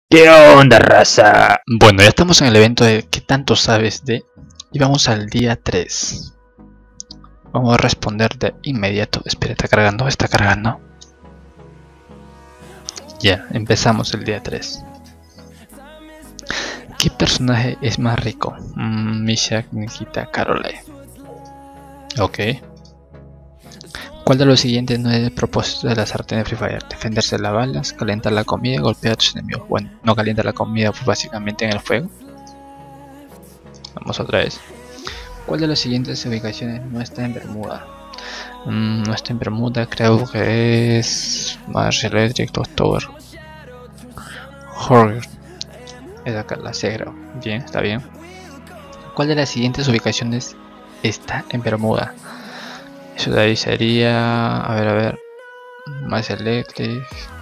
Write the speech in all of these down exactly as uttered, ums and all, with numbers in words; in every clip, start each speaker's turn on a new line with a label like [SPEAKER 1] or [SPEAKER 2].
[SPEAKER 1] ¿Qué onda, raza?
[SPEAKER 2] Bueno, ya estamos en el evento de ¿qué tanto sabes de? Y vamos al día tres. Vamos a responder de inmediato. Espera, está cargando, está cargando. Ya, empezamos el día tres. ¿Qué personaje es más rico? Mm, Misha, Nikita, Caroline. Ok. ¿Cuál de los siguientes no es el propósito de la sartén de Free Fire? Defenderse de las balas, calentar la comida, golpear a tus enemigos. Bueno, no calienta la comida, pues básicamente en el fuego. Vamos otra vez. ¿Cuál de las siguientes ubicaciones no está en Bermuda? Mm, no está en Bermuda, creo que es Marshall Electric, Tower. Horror. Es acá la C, creo. Bien, está bien. ¿Cuál de las siguientes ubicaciones está en Bermuda? Eso de ahí sería, a ver, a ver, más eléctrico.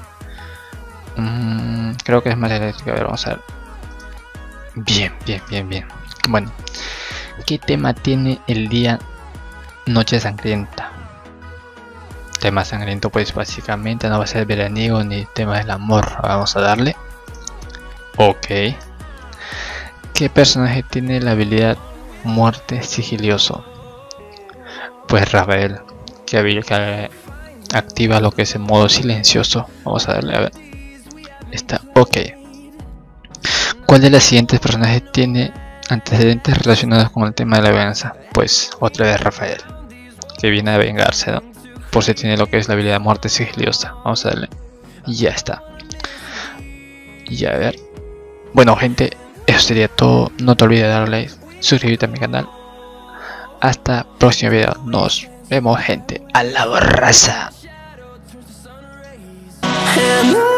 [SPEAKER 2] Mm, creo que es más eléctrico. A ver, vamos a ver. Bien, bien, bien, bien. Bueno, ¿qué tema tiene el día Noche Sangrienta? Tema sangriento, pues básicamente no va a ser veraniego ni tema del amor. Vamos a darle. Ok. ¿Qué personaje tiene la habilidad Muerte Sigilioso? Pues Rafael, que, que activa lo que es el modo silencioso. Vamos a darle a ver. Está ok. ¿Cuál de las siguientes personajes tiene antecedentes relacionados con el tema de la venganza? Pues otra vez Rafael, que viene a vengarse, ¿no? Por si tiene lo que es la habilidad Muerte Sigiliosa. Vamos a darle. Y ya está. Y a ver. Bueno, gente, eso sería todo. No te olvides de darle like, suscribirte a mi canal. Hasta el próximo video. Nos vemos, gente. A la raza.